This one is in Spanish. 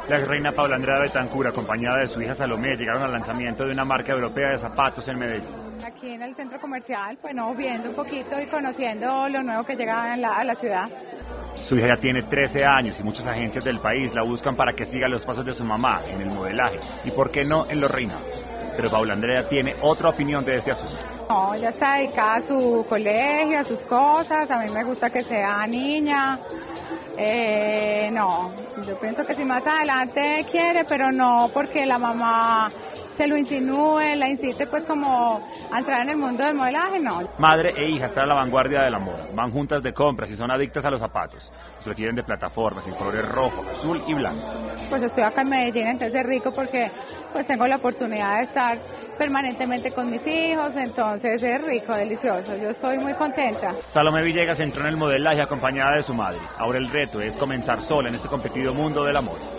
La reina Paula Andrea Betancur, acompañada de su hija Salomé, llegaron al lanzamiento de una marca europea de zapatos en Medellín. Aquí en el centro comercial, bueno, viendo un poquito y conociendo lo nuevo que llega a la ciudad. Su hija ya tiene 13 años y muchas agencias del país la buscan para que siga los pasos de su mamá en el modelaje y por qué no en los reinados. Pero Paula Andrea tiene otra opinión de este asunto. No, ella está dedicada a su colegio, a sus cosas, a mí me gusta que sea niña. No, yo pienso que si más adelante quiere, pero no porque la mamá se lo insinúe, la incite pues como a entrar en el mundo del modelaje, no. Madre e hija están a la vanguardia de la moda, van juntas de compras y son adictas a los zapatos. Los requieren de plataformas en colores rojo, azul y blanco. Pues estoy acá en Medellín, entonces es rico porque pues tengo la oportunidad de estar permanentemente con mis hijos, entonces es rico, delicioso, yo estoy muy contenta. Salomé Villegas entró en el modelaje acompañada de su madre. Ahora el reto es comenzar sola en este competido mundo del amor.